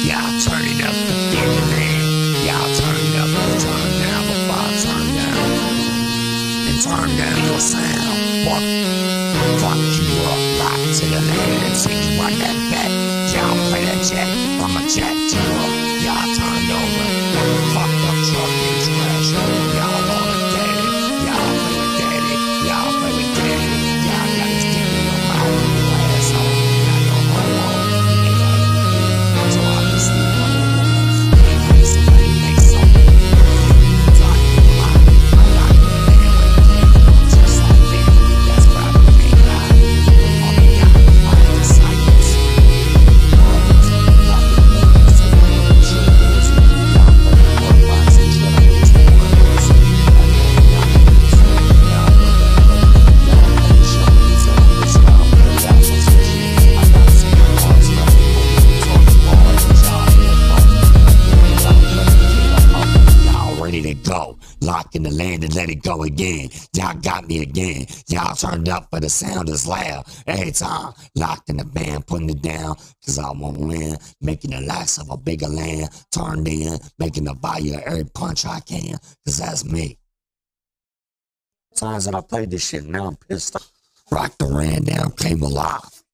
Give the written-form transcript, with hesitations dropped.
Y'all turning up the feeling, man. Y'all turning up the turn down before I turn down. And turn down your sound. Fuck you up, lock to the land and take you on that back. Y'all play that jet, I'ma jack you up. Y'all turned over. Fuck the truck and trash. Y'all wanna daddy. Y'all play with daddy. Y'all play with daddy. Y'all got his dick in your mouth, you asshole. Got no homo. So I can sleep on the woman. Somebody make something. Talking a lot. I'm not gonna man with me. Just like me. That's probably me. All they got are disciples. Go, lock in the land and let it go again. Y'all got me again. Y'all turned up for the sound is loud. Every time, locked in the band, putting it down, cause I won't win. Making the last of a bigger land. Turned in, making the value of every punch I can, cause that's me. Times that I played this shit, now I'm pissed off. Rock the ran down, came alive.